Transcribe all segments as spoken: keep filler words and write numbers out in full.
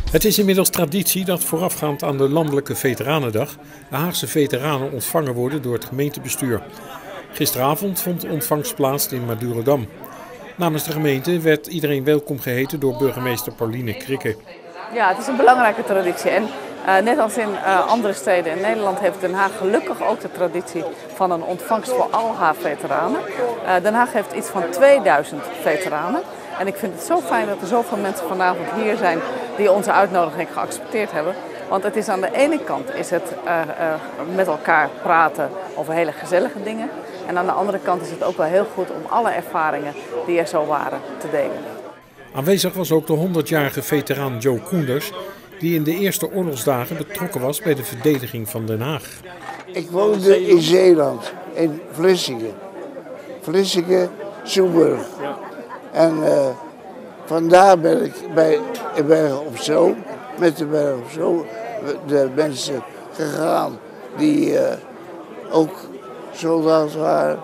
Het is inmiddels traditie dat voorafgaand aan de landelijke Veteranendag de Haagse veteranen ontvangen worden door het gemeentebestuur. Gisteravond vond de ontvangst plaats in Madurodam. Namens de gemeente werd iedereen welkom geheten door burgemeester Pauline Krikke. Ja, het is een belangrijke traditie. En uh, net als in uh, andere steden in Nederland heeft Den Haag gelukkig ook de traditie van een ontvangst voor al haar veteranen. Uh, Den Haag heeft iets van tweeduizend veteranen. En ik vind het zo fijn dat er zoveel mensen vanavond hier zijn die onze uitnodiging geaccepteerd hebben. Want het is aan de ene kant is het uh, uh, met elkaar praten over hele gezellige dingen. En aan de andere kant is het ook wel heel goed om alle ervaringen die er zo waren te delen. Aanwezig was ook de honderdjarige veteraan Joe Koenders, die in de eerste oorlogsdagen betrokken was bij de verdediging van Den Haag. Ik woonde in Zeeland, in Vlissingen. Vlissingen, Soeburg. En uh, vandaar ben ik bij Bergen op Zoom, met de Bergen op Zoom, de mensen gegaan die uh, ook soldaat waren.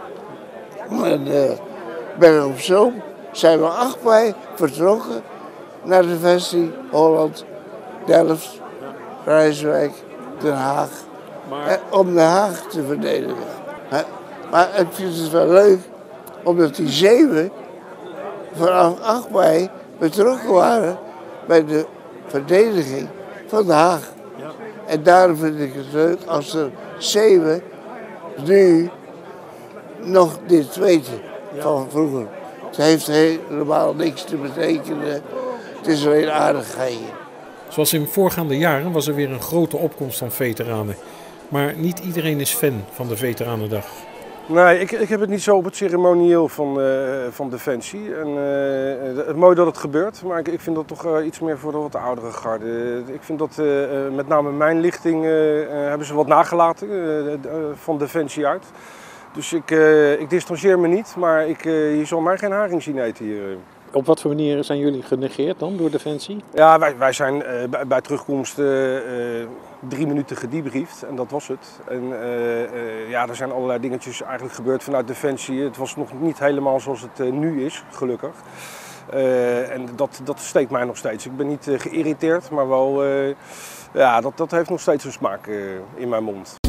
En uh, Bergen op Zoom zijn we acht mei vertrokken naar de vesting Holland, Delft, Rijswijk, Den Haag. Maar... om Den Haag te verdedigen. Maar ik vind het wel leuk, omdat die zeeuwen vanaf acht mei betrokken waren bij de verdediging van Den Haag. Ja. En daarom vind ik het leuk als er zeeuwen nu nog dit weten van vroeger. Het heeft helemaal niks te betekenen, het is alleen aardigheden. Zoals in voorgaande jaren was er weer een grote opkomst van veteranen. Maar niet iedereen is fan van de Veteranendag. Nee, ik, ik heb het niet zo op het ceremonieel van, uh, van Defensie. En, uh, het mooi dat het gebeurt, maar ik, ik vind dat toch uh, iets meer voor de wat oudere garde. Ik vind dat uh, met name mijn lichting uh, uh, hebben ze wat nagelaten uh, uh, van Defensie uit. Dus ik, uh, ik distanceer me niet, maar ik, uh, je zal mij geen haring zien eten hier. Op wat voor manier zijn jullie genegeerd dan door Defensie? Ja, wij, wij zijn uh, bij, bij terugkomst uh, uh, drie minuten gedebriefd en dat was het. En uh, uh, ja, er zijn allerlei dingetjes eigenlijk gebeurd vanuit Defensie. Het was nog niet helemaal zoals het uh, nu is, gelukkig. Uh, en dat, dat steekt mij nog steeds. Ik ben niet uh, geïrriteerd, maar wel, uh, ja, dat, dat heeft nog steeds een smaak uh, in mijn mond.